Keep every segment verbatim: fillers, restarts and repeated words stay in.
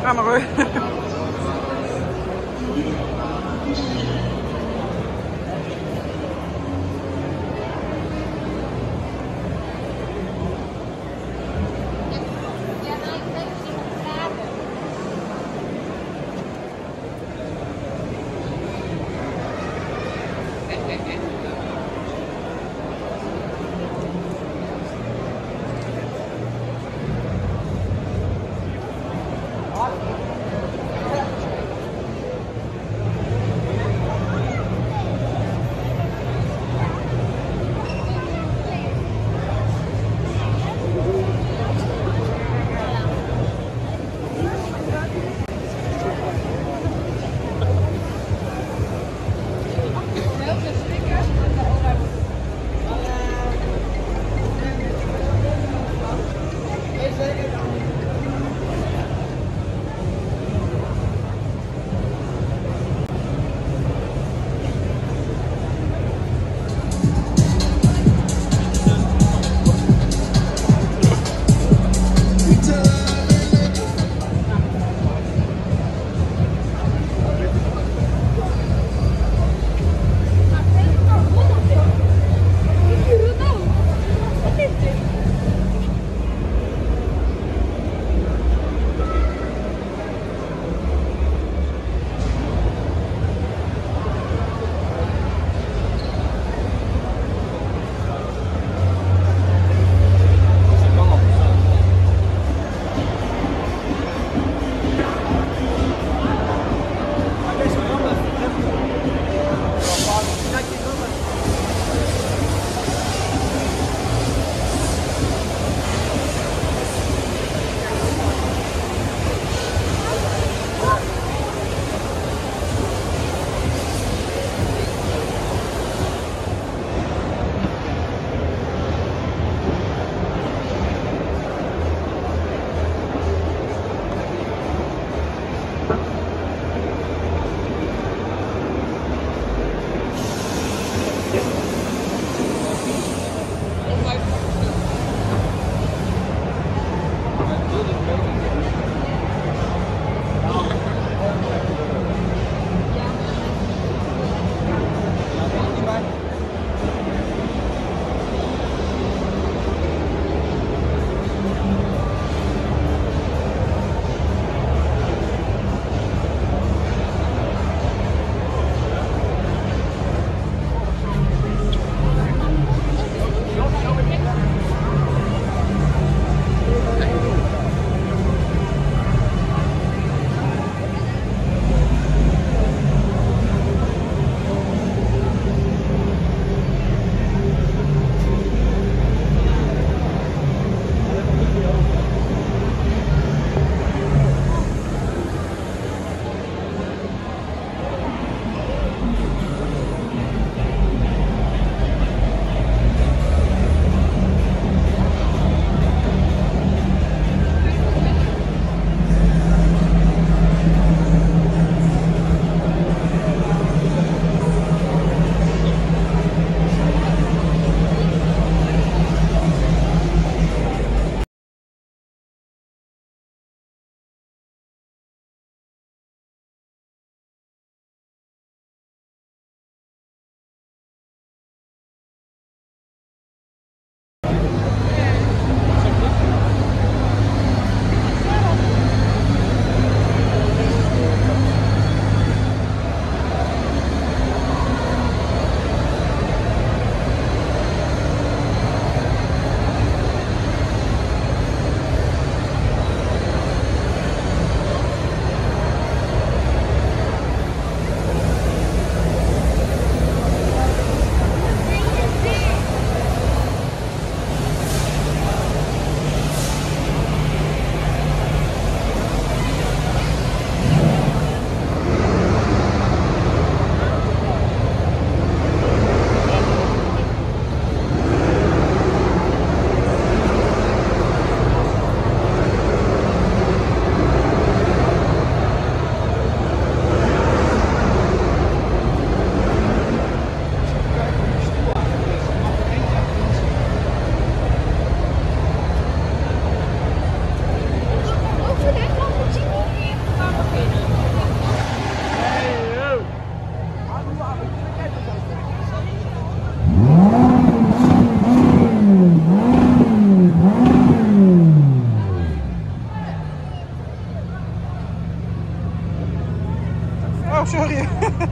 Ah, maar hoor. sorry.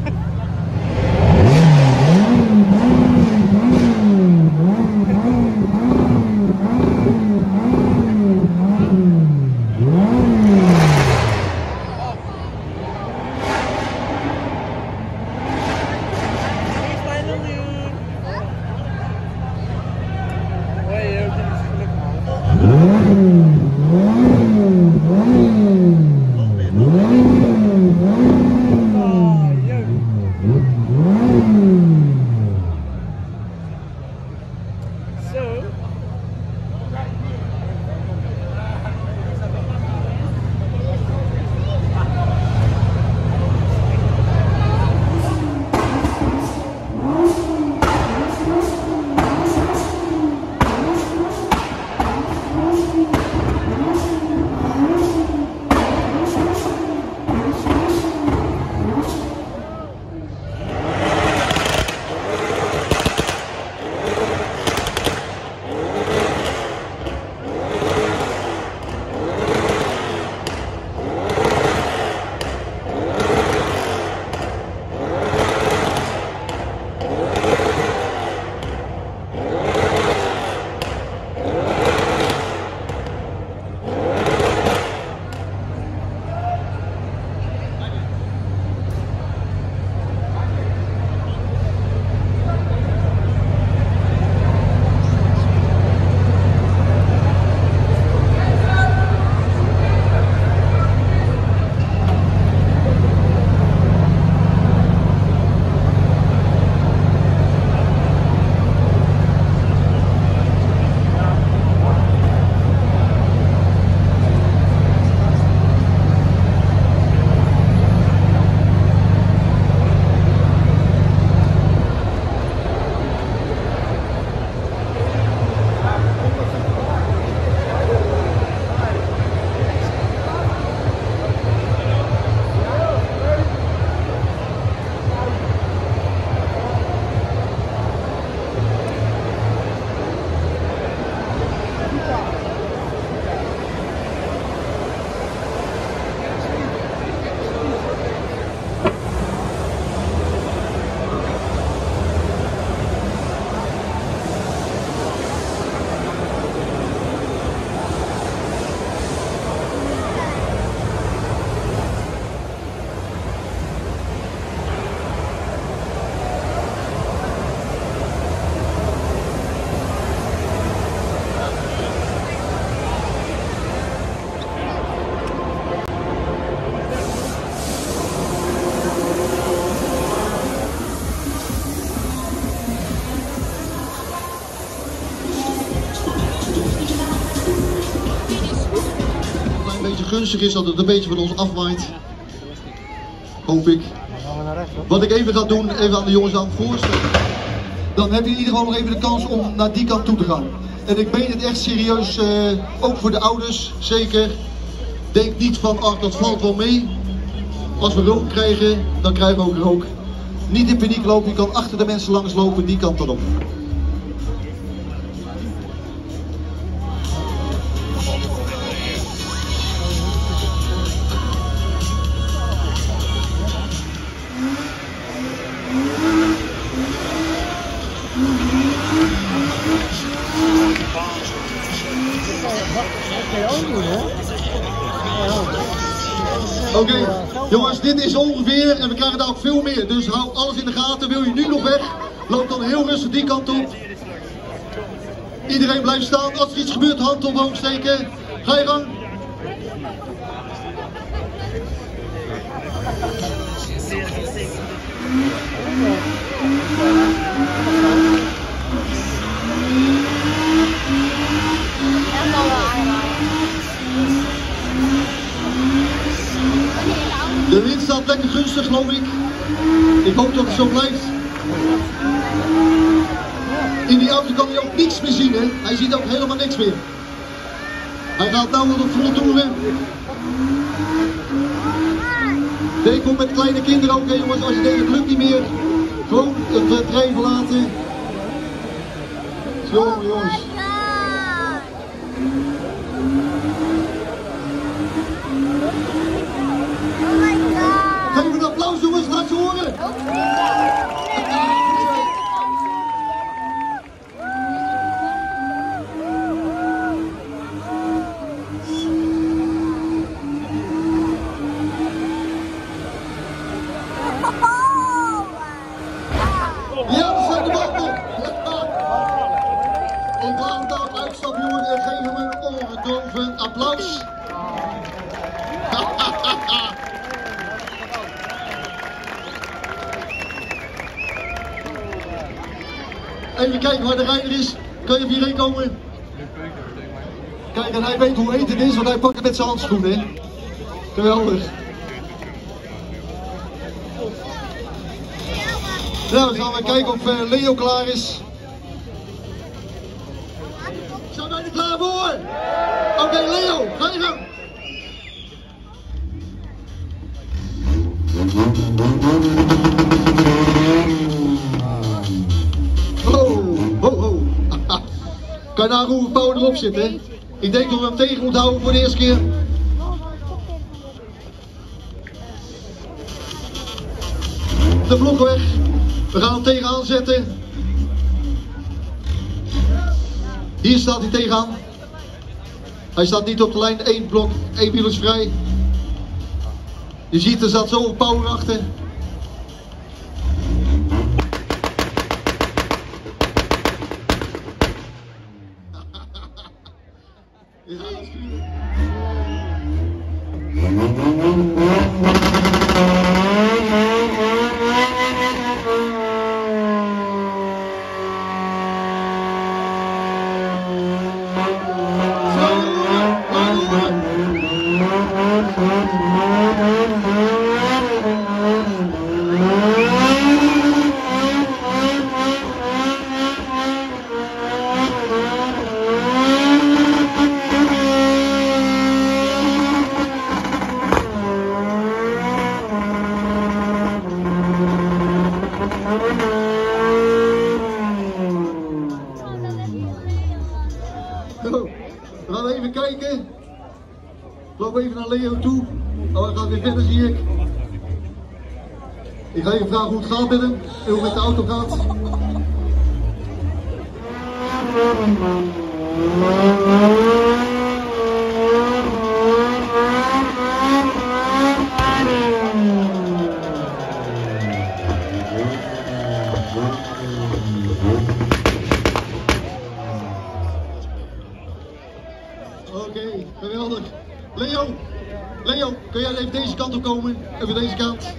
Gunstig is dat het een beetje van ons afwaait. Hoop ik. Wat ik even ga doen, even aan de jongens aan voorstellen. Dan heb je in ieder geval nog even de kans om naar die kant toe te gaan. En ik meen het echt serieus, uh, ook voor de ouders, zeker. Denk niet van, ach dat valt wel mee. Als we rook krijgen, dan krijgen we ook rook. Niet in paniek lopen, je kan achter de mensen langs lopen, die kant dan op. Oké, okay, jongens, dit is ongeveer en we krijgen daar ook veel meer. Dus hou alles in de gaten. Wil je nu nog weg? Loop dan heel rustig die kant op. Iedereen blijft staan. Als er iets gebeurt, hand omhoog steken. Ga je gang. De wind staat lekker gunstig, geloof ik. Ik hoop dat het zo blijft. In die auto kan hij ook niks meer zien, hè. Hij ziet ook helemaal niks meer. Hij gaat nou wat op volle toeren. Ik kom met kleine kinderen ook, hè, jongens. Als je denkt, het lukt niet meer, gewoon het trein verlaten. Zo, jongens. Geef een applaus, jongens. Laat Even kijken waar de rijder is. Kan je even hierheen komen? Kijk, en hij weet hoe heet het is, want hij pakt het met zijn handschoenen. Hè? Geweldig. Nou, dan gaan we kijken of uh, Leo klaar is. Zijn wij er klaar voor? Oké, okay, Leo, ga je gang. Oh, oh, oh. Kan je nou hoe power erop zit, hè? Ik denk dat we hem tegen moeten houden voor de eerste keer. De blok weg. We gaan hem tegenaan zetten. Hier staat hij tegenaan. Hij staat niet op de lijn, één blok, één wiel is vrij. Je ziet er staat zoveel power achter. We gaan even kijken. Ik loop even naar Leo toe. Oh, hij gaat weer verder, zie ik. Ik ga even vragen hoe het gaat met hem en hoe het met de auto gaat. Oké, okay, geweldig. Leo, Leo, kun jij even deze kant op komen? Even deze kant.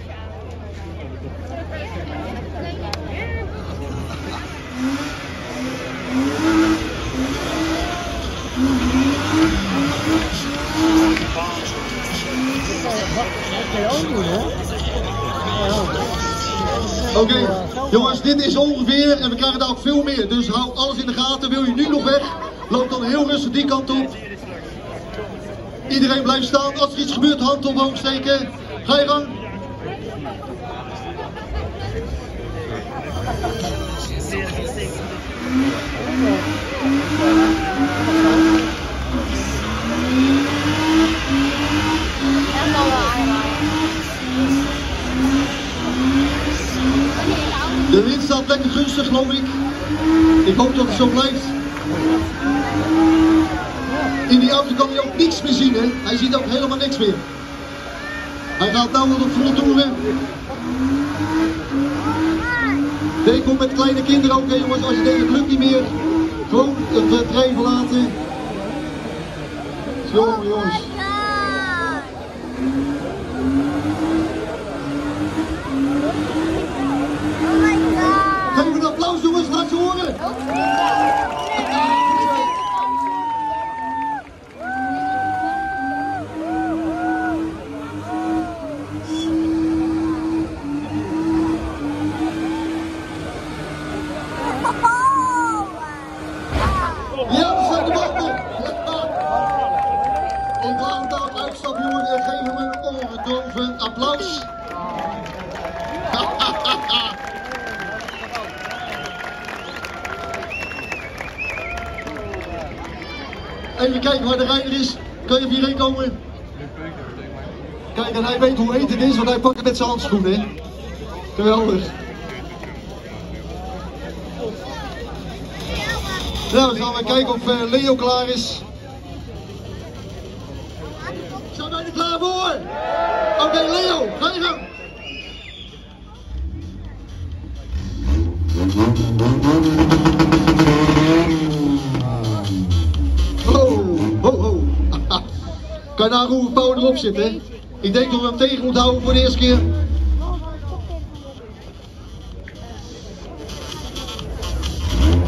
Oké, okay, jongens, dit is ongeveer en we krijgen daar ook veel meer. Dus hou alles in de gaten. Wil je nu nog weg? Loop dan heel rustig die kant op. Iedereen blijft staan. Als er iets gebeurt, hand omhoog steken. Ga je gang. De wind staat lekker gunstig, geloof ik. Ik hoop dat het zo blijft. In die auto kan hij ook niks meer zien, hè? Hij ziet ook helemaal niks meer. Hij gaat nou wat op volle toeren. Ik kom met kleine kinderen ook, hè, jongens. Als je denkt, het lukt niet meer, gewoon het trein verlaten. Zo, jongens. Geef een applaus, jongens. Laat ze horen. Ja, we zijn de banden. Ik laat hem daar uitstappen, jongens, en geef hem een oordoven applaus. Even kijken waar de rijder is. Kan je even hierheen komen? Kijk, en hij weet hoe heet het is, want hij pakt het met zijn handschoenen. Hè? Geweldig. Nou, dan gaan we kijken of uh, Leo klaar is. Zijn wij er klaar voor? Oké, okay, Leo, ga je gang. Oh, oh, oh. Kan je nou hoe power erop zit, hè? Ik denk dat we hem tegen moeten houden voor de eerste keer.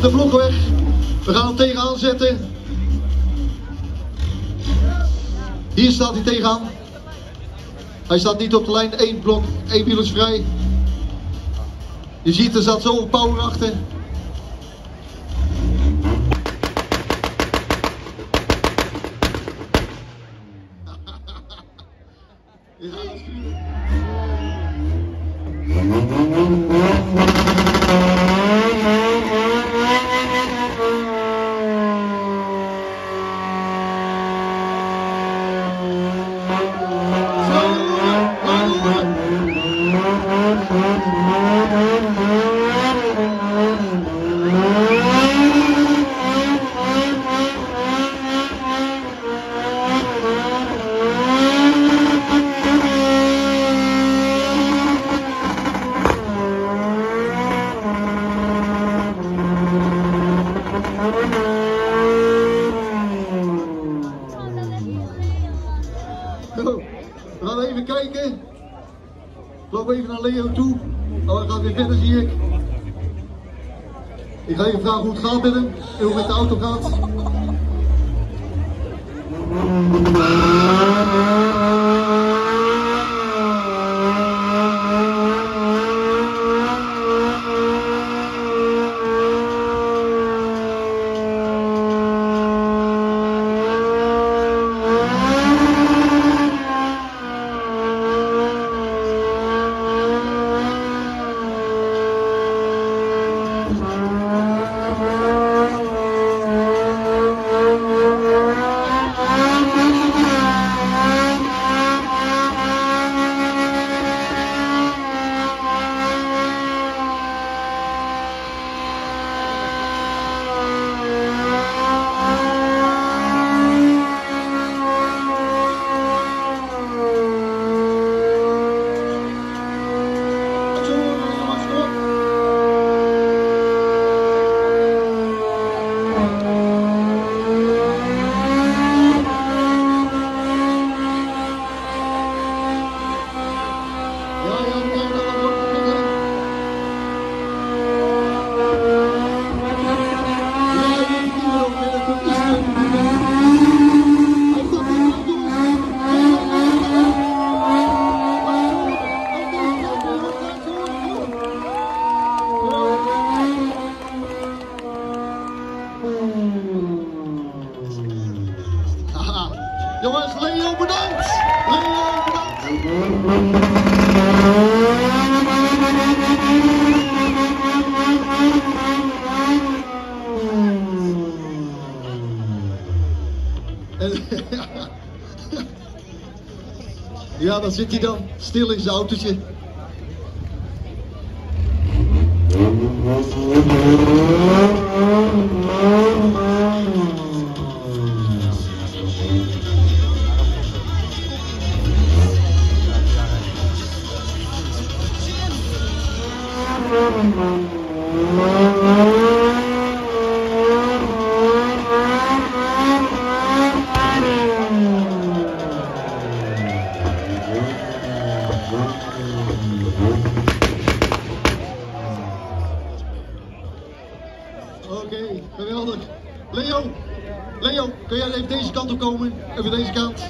de blokken weg. We gaan hem tegenaan zetten. Hier staat hij tegenaan. Hij staat niet op de lijn, één blok, één wiel is vrij. Je ziet er zat zoveel power achter. We gaan even kijken. Ik loop even naar Leo toe. Oh, hij gaat weer verder, zie ik. Ik ga even vragen hoe het gaat met hem en hoe het met de auto gaat. Jongens, Leo bedankt! Leo bedankt! Ja, dan zit hij dan, stil in zijn autootje. Oké, okay, geweldig. Leo, Leo, kun jij even deze kant op komen? Even deze kant.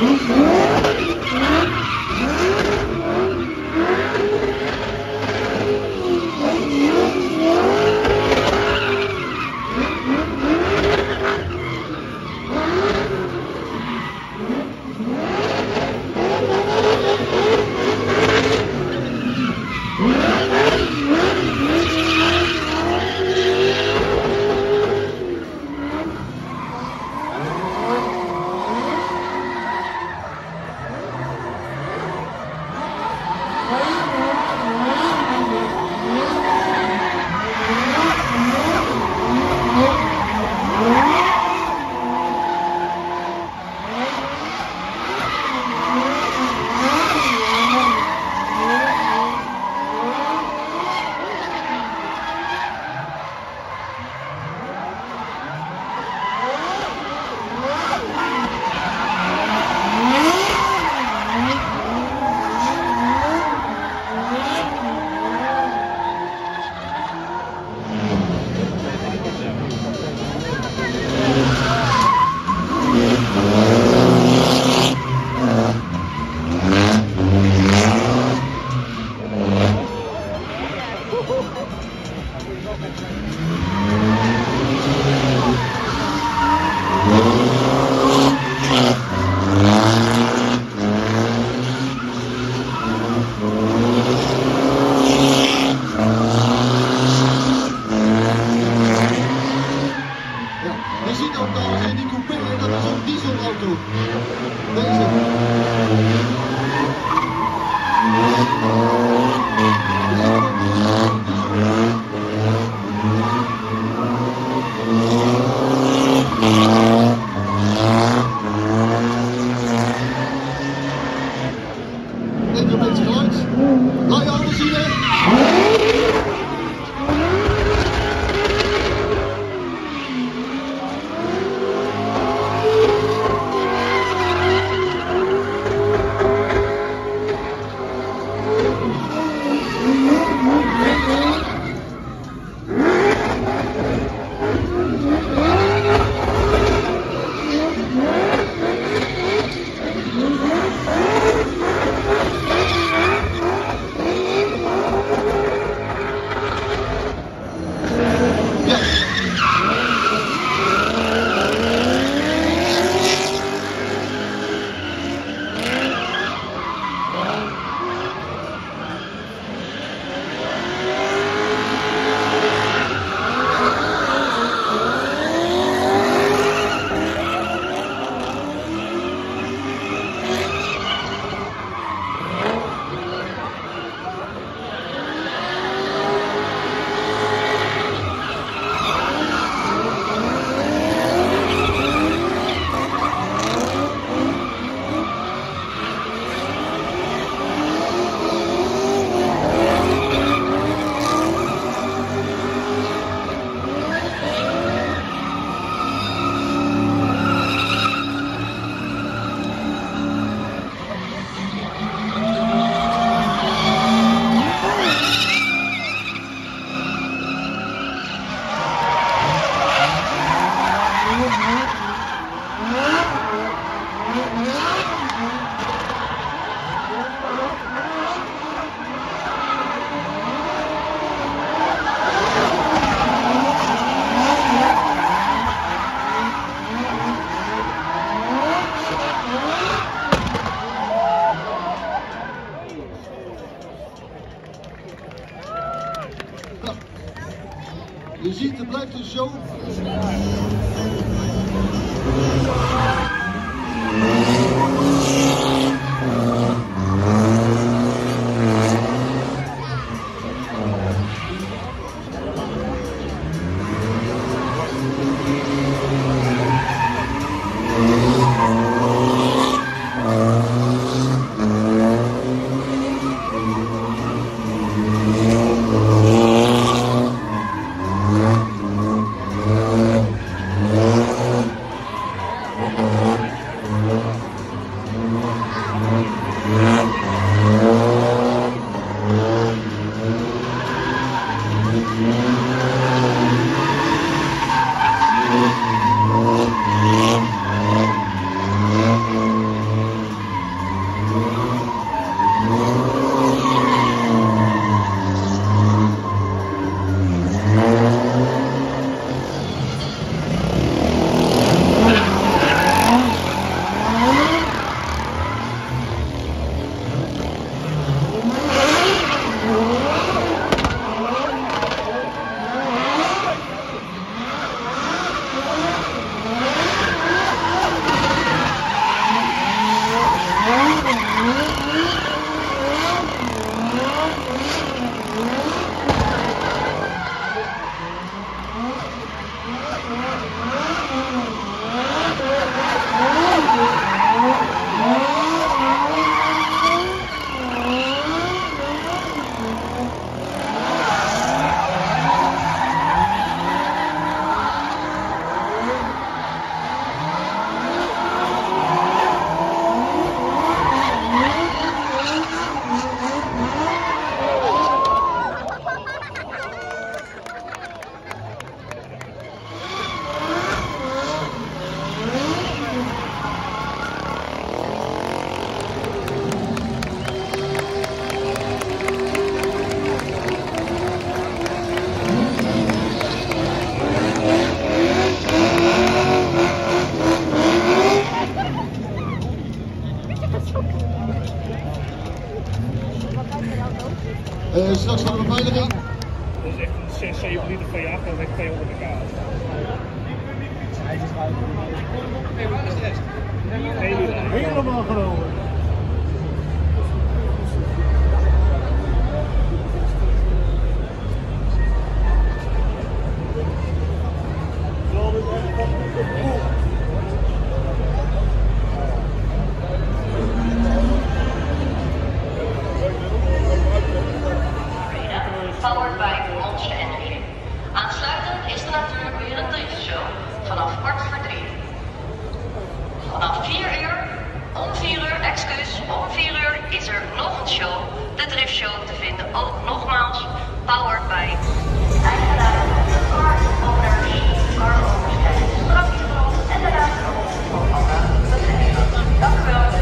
Je ziet, het blijft een show. Oh, Uh, straks gaan we beveiliging. Dat is echt een zes, zeven liter V acht, dat is echt tweehonderd pk. Hey, waar is de rest? Helemaal genomen. Powered by Monster Energy. Aansluitend is er natuurlijk weer een driftshow vanaf kwart voor drie. Vanaf vier uur, om vier uur, excuus, om vier uur is er nog een show. De driftshow te vinden ook nogmaals, powered by eigenaren van de car owners, car owners en strafgrond en de raadgrond van alle bedrijven. Dank u wel.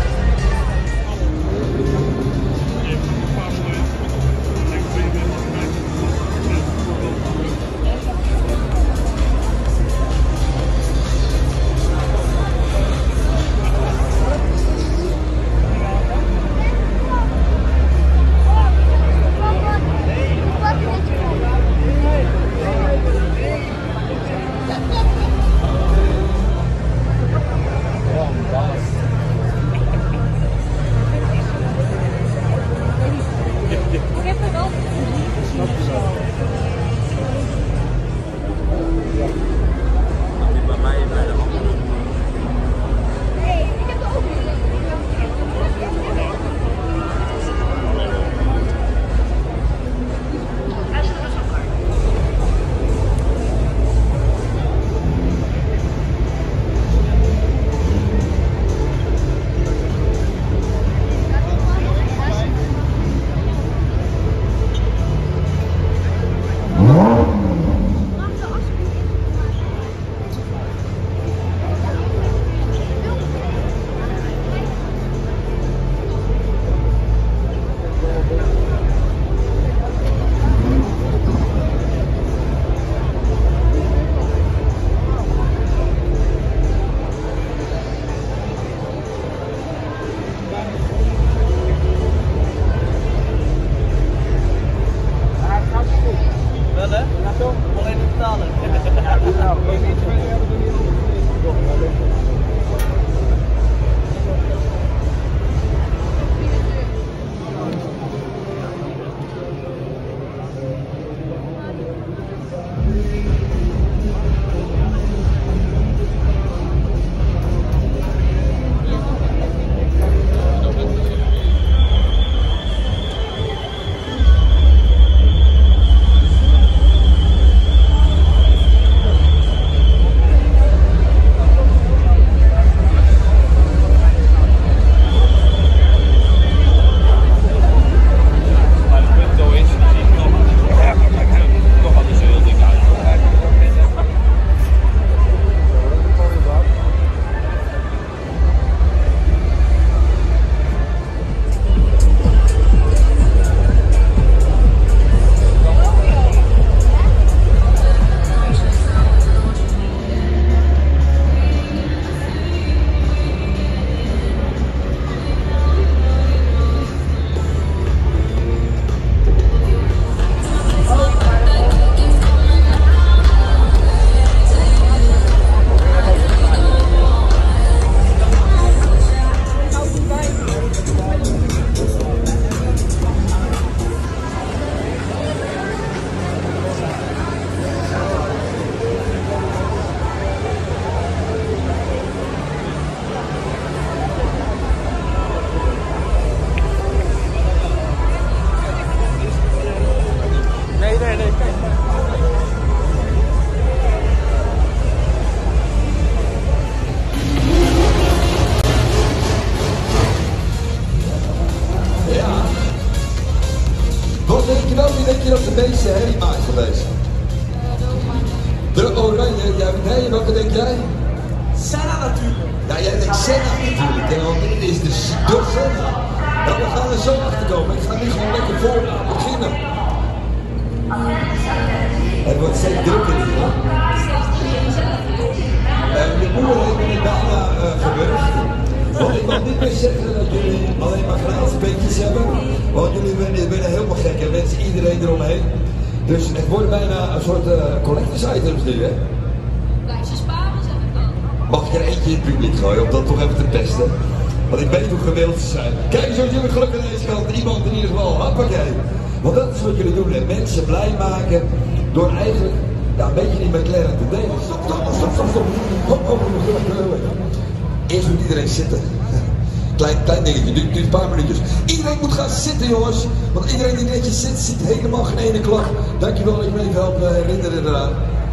meeste herrie maakt geweest? De oranje, ja, nee, welke denk jij? Senna natuurlijk. Ja, jij denkt Senna natuurlijk, hè, want dit is de, de Senna. Nou, we gaan er zo achter komen. Ik ga nu gewoon lekker voor beginnen. Het wordt steeds drukker hier, hè? Uh, de boeren hebben het bijna uh, gebeurd. Want ik mag niet meer zeggen dat jullie alleen maar gratis beetjes hebben. Want jullie zijn bijna helemaal gek, hè? Mensen, iedereen eromheen. Dus het wordt bijna een soort uh, collectors items nu, hè? Blijf ze sparen, zeg ik dan. Mag ik er eentje in het publiek gooien om dat toch even te testen? Want ik weet hoe gewild ze zijn. Kijk eens of jullie geluk aan deze kant. Iemand in ieder geval, hoppakee. Want dat is wat jullie doen, hè? Mensen blij maken door eigenlijk ja, een beetje die McLaren te delen. Stop, stop, stop, stop, stop. Hop, hop, hop. Eerst moet iedereen zitten. Klein, klein dingetje, duurt een paar minuutjes. Iedereen moet gaan zitten, jongens. Want iedereen die netjes zit, ziet helemaal geen ene klap. Dankjewel dat je me even helpt herinneren eraan.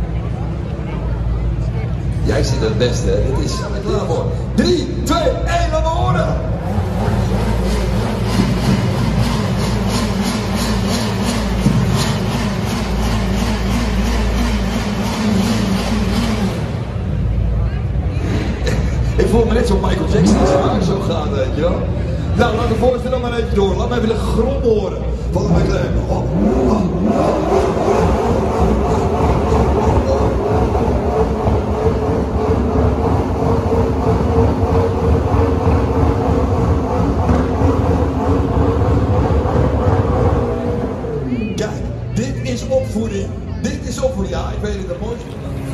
Jij zit het beste, hè? Dit is klaar voor. drie, twee, één, laat me horen! Ik voel me net zo Michael Jackson als haar zo gaat, weet je wel. Nou, laat de voorzitter dan maar even door. Laat me even de grond horen van de McLaren. Oh, oh. Kijk, dit is opvoeding. Dit is opvoeding. Ja, ik weet het, dat mooi.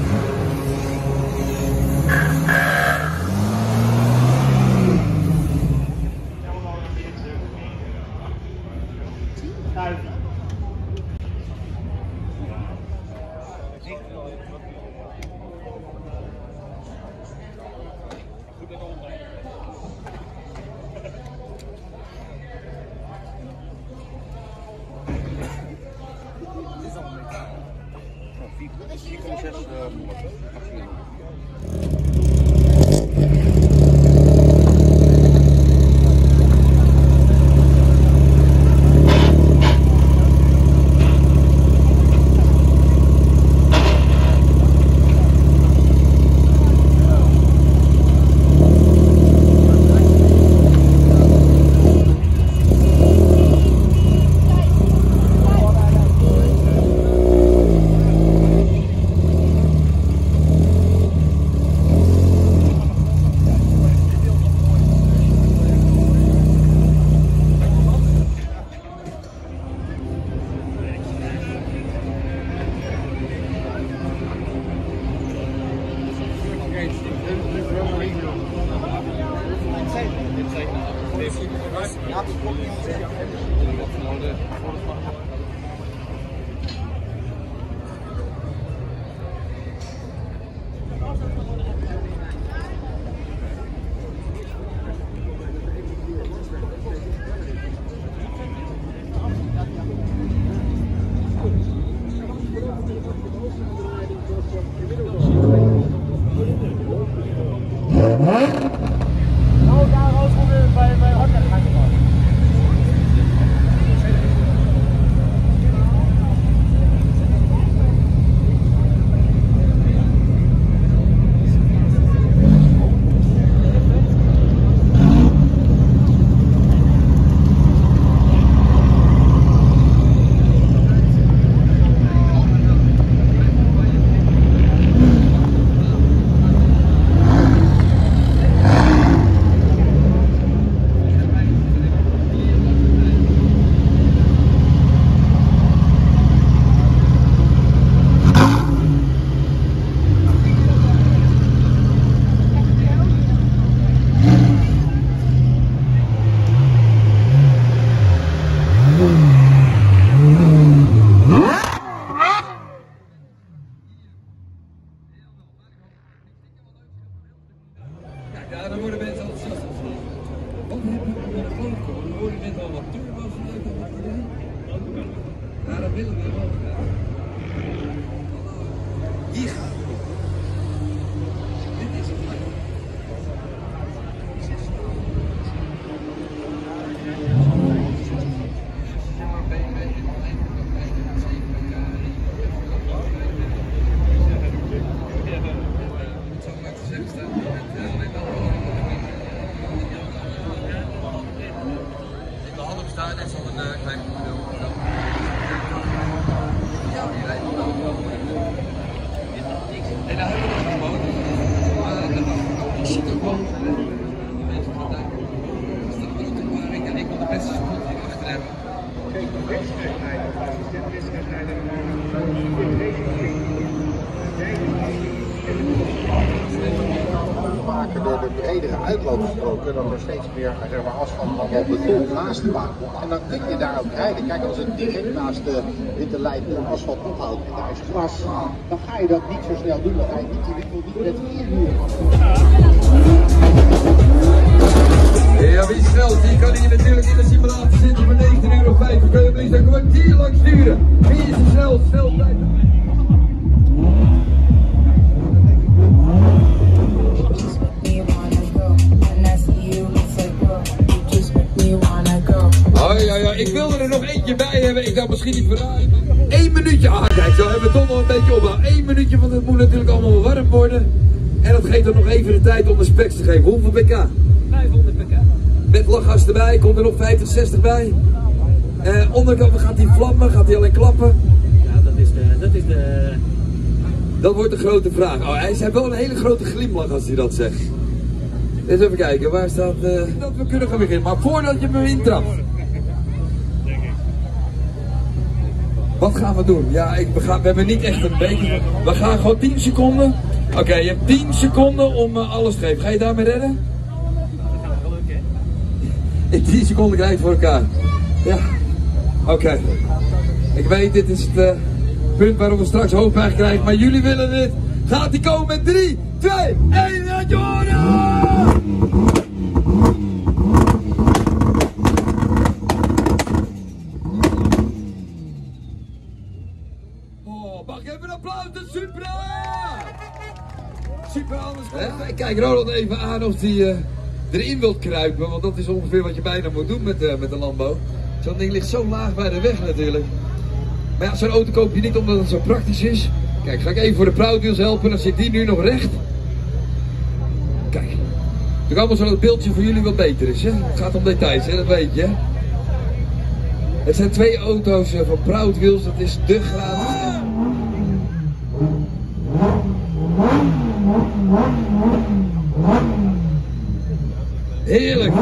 vier komma zes maximum. staan is op een uh, klein model. Ja, die rijdt wel. En dan hebben we nog gewoon. Ik zit ook wel. Die mensen van daar. Dat is de grote waar ik en ik wil de beste sport hier achter hebben. Kijk, de wedstrijdleider, de assistent wedstrijdleider, in de racing. Maken door de bredere uitloopstroken, dat er steeds meer zeg maar, asfalt van op beton naast de baan komt. En dan kun je daar ook rijden. Kijk, als het direct naast de witte lijn de asfalt ophoudt en daar is gras, dan ga je dat niet zo snel doen. Dan ga je niet, je wil niet met vier uur. Ja, wie snel, die kan hier natuurlijk in de simulatie zitten voor negentien uur of vijf. Dan kun je hem eens een kwartier lang sturen. Wie is de snel, sneltijd? Oh ja, ja, ik wilde er nog eentje bij hebben. Ik dacht misschien niet verraden. Eén minuutje. Ah, kijk, zo hebben we toch nog een beetje opbouw. Eén minuutje, want het moet natuurlijk allemaal warm worden. En dat geeft er nog even de tijd om de specs te geven. Hoeveel pk? vijfhonderd pk. Met lachgas erbij, komt er nog vijftig, zestig bij. Uh, onderkant gaat hij vlammen, gaat hij alleen klappen? Ja, dat is de... Dat, is de... dat wordt de grote vraag. Oh, hij heeft wel een hele grote glimlach als hij dat zegt. Eens even kijken, waar staat... Uh, dat we kunnen gaan beginnen, maar voordat je me intrapt. Wat gaan we doen? Ja, ik, we, gaan, we hebben niet echt een beetje... We gaan gewoon tien seconden. Oké, okay, je hebt tien seconden om uh, alles te geven. Ga je daarmee redden? In tien seconden krijg je het voor elkaar. Ja. Oké. Okay. Ik weet, dit is het uh, punt waarop we straks hoofdpijn krijgen. Maar jullie willen dit. Gaat die komen met drie, twee, één, en Jordan! Oh, mag ik even een applaus? Dat is super! Super anders. Ja, ik kijk Ronald even aan of hij uh, erin wilt kruipen. Want dat is ongeveer wat je bijna moet doen met, uh, met de Lambo. Zo'n ding ligt zo laag bij de weg natuurlijk. Maar ja, zo'n auto koop je niet omdat het zo praktisch is. Kijk, ga ik even voor de Proud Wheels helpen. Dan zit die nu nog recht. Kijk. Ik allemaal zodat het beeldje voor jullie wat beter is. Hè? Het gaat om details, hè? Dat weet je. Hè? Het zijn twee auto's uh, van Proud Wheels. Dat is de gratis. Heerlijk.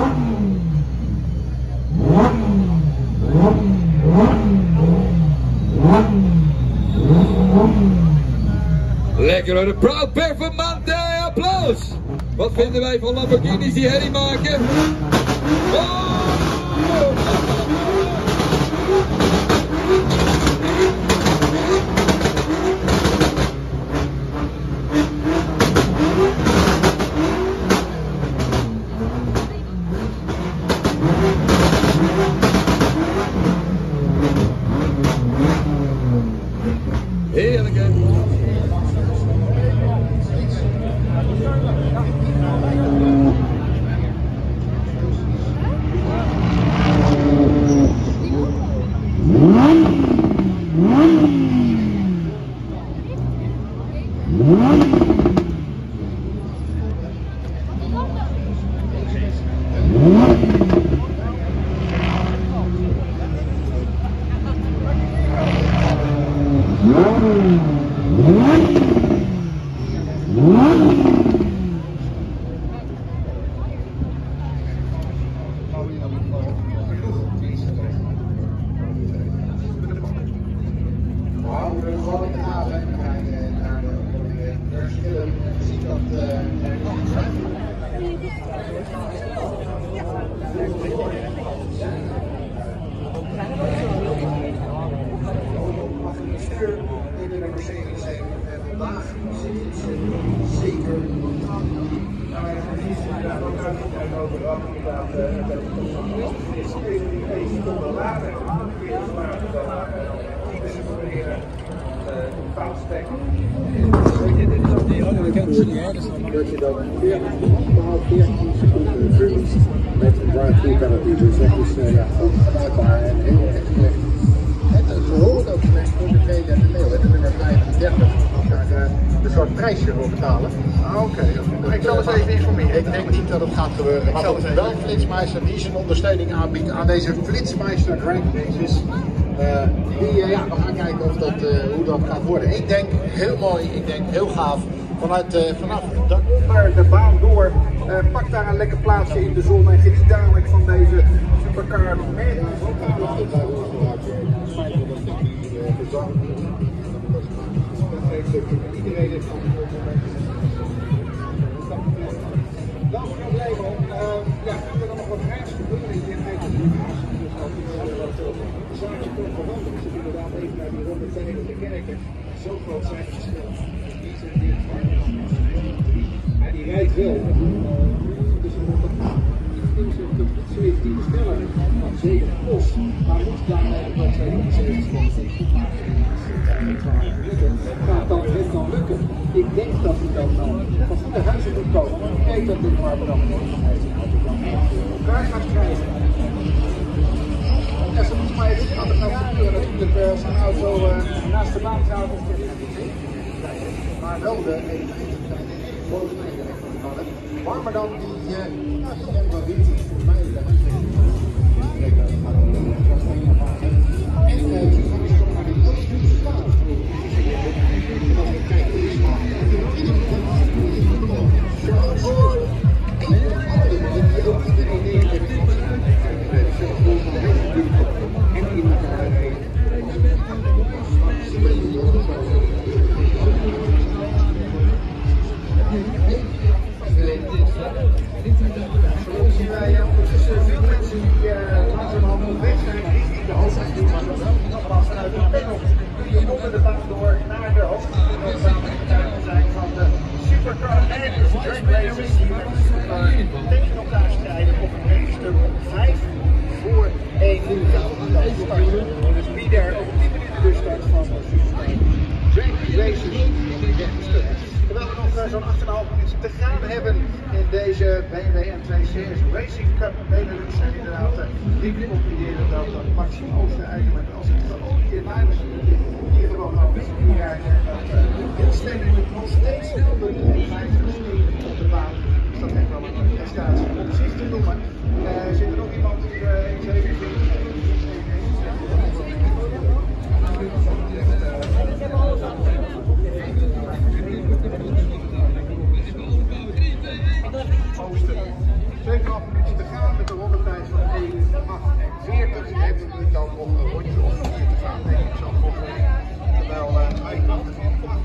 Lekker hoor, de Proud Performante, applaus! Wat vinden wij van Lamborghinis die herrie maken? Oh! Heerlijk hè? Dat je dan veertien seconden verliest met een drive-through penalty. Dus dat is uh, ja, gevaarbaar en heel erg slecht. En uh, we horen ook slecht voor de tweede en de leeuw. En de nummer vijfendertig. Daar uh, de een soort prijsje voor betalen. Ah, oké. Okay. Ik zal eens even informeren. Ik denk niet dat het gaat gebeuren. Ik maar zal goed, wel Flitsmeister die zijn ondersteuning aanbiedt aan deze Flitsmeister Drag Races. Uh, die, uh, ja, we gaan kijken of dat, uh, hoe dat gaat worden. Ik denk heel mooi, ik denk heel gaaf. Vanuit, uh, vanaf daaronder de baan door, uh, pak daar een lekker plaatsje in de zon en geniet dadelijk van deze supercar met iedereen heeft van dan probleem. Ja, er dan nog wat reis gebeuren in de zaakje kon veranderen. Dus inderdaad even naar die ronde tijden te kijken. Zo groot zijn de verschillen. Die zijn weer en die rijdt wel. Dus er wordt een zeventien sneller dan zeven plus. Maar moet dan met zevenentwintig gaat dan het dan lukken? Ik denk dat het dan van goede huizen moet komen. Ik weet dat dit maar dan elkaar gaat krijgen. Ja, ze moeten maar even aan de gaan gebeuren natuurlijk uh, zijn auto uh, naast de baan zou maar wel de volgens mij de echt warmer dan die uh, van Witty voor mij de tegen elkaar strijden op een regenstuk vijf voor één. Dus wie daar op tien minuten de start van de Drag Races terwijl we nog zo'n acht komma vijf minuten te gaan hebben in deze B M W M twee Series Racing Cup Benelux en inderdaad ik concluderen dat dat Max Ooster eigenlijk als het ook een keer naar hier gewoon al een keer rijden dat steden nog steeds onder de vijftig op de baan. Is dat echt wel een prestatie om zich te noemen. Uh, zit er nog iemand die uh, eens even vindt? zeven komma vijf minuten te gaan met de rondetijd van één achtenveertig. Je hebt natuurlijk dan nog een rondje of vier te gaan, denk ik zo ongeveer. Terwijl uh, hij kan het van plaats.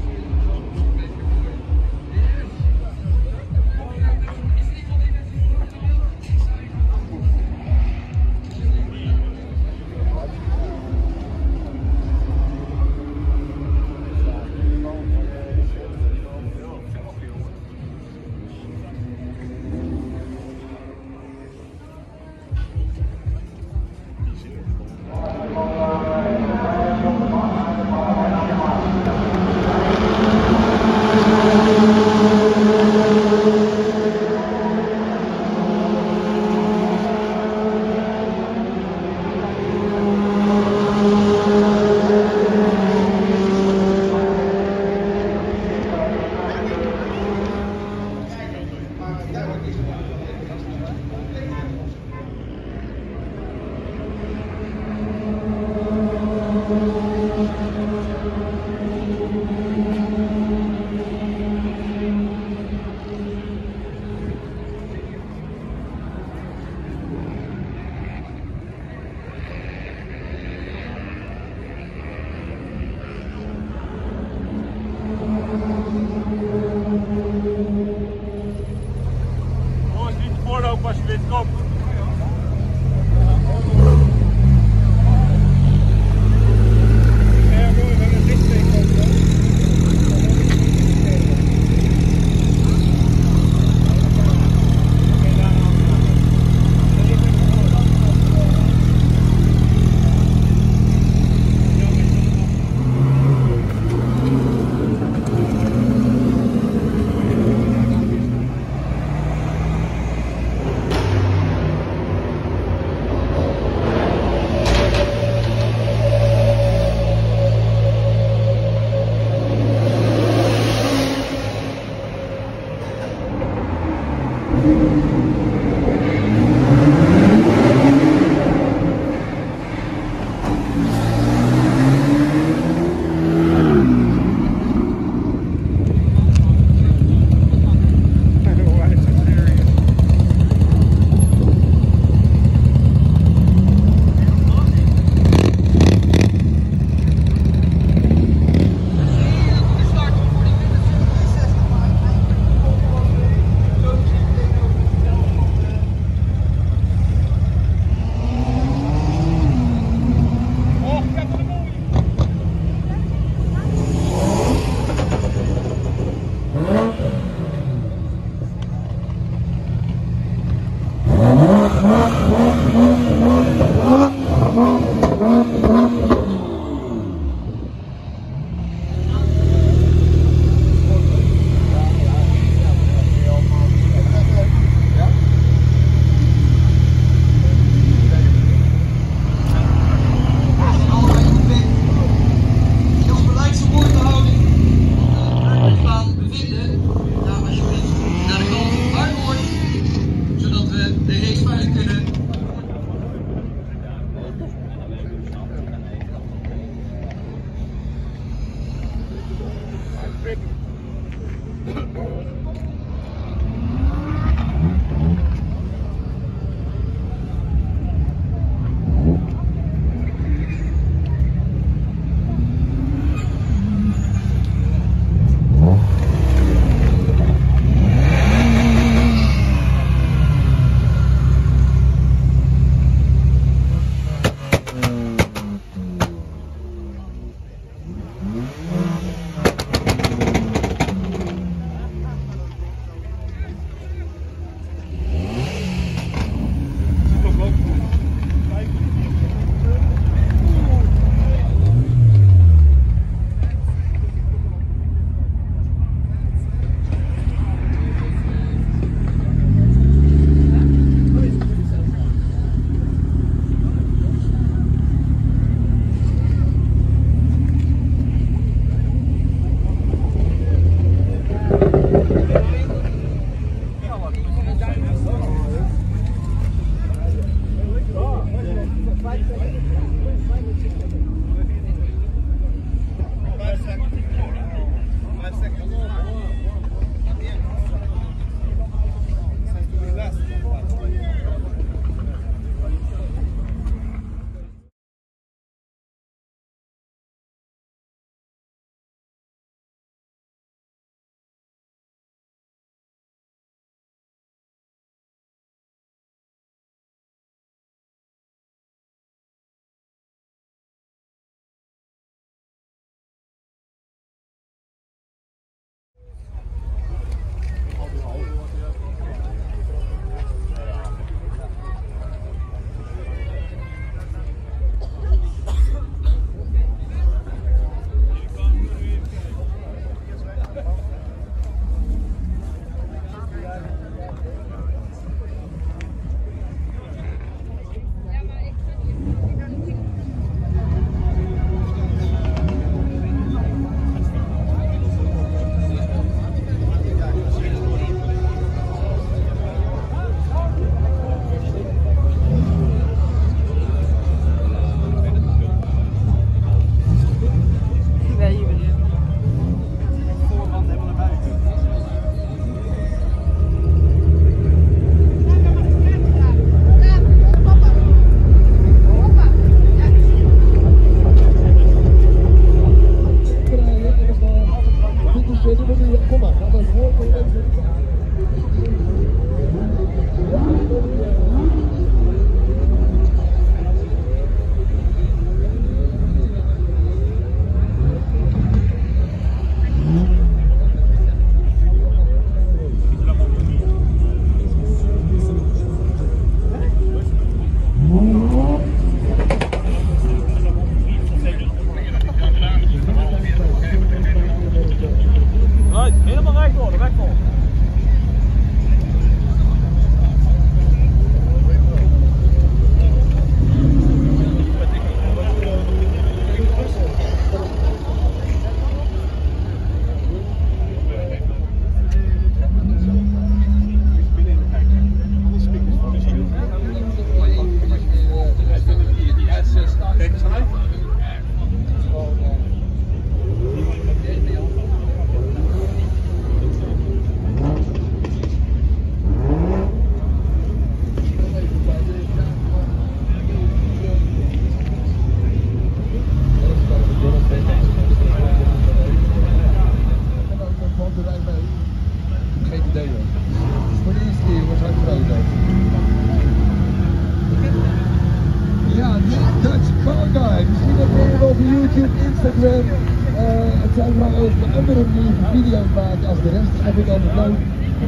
YouTube, Instagram. Uh, het zijn maar ook anderen die video's maken als de rest. Dat heb ik altijd leuk.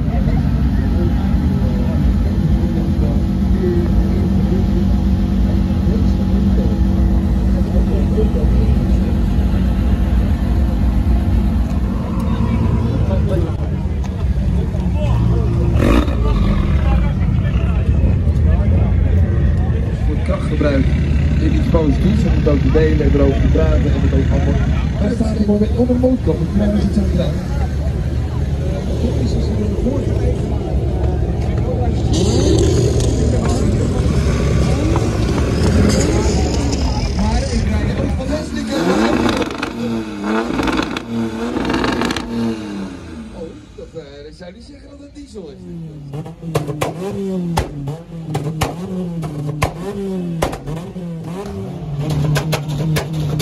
Krachtgebruik in iets positiefs, om het ook te delen en erover te praten en het ook allemaal. Wij staan gewoon weer onder motor, ik krijg het zo gedaan. Maar ik krijg ook van Wesley. Oh, dat uh, zou niet zeggen dat het diesel is. Thank you.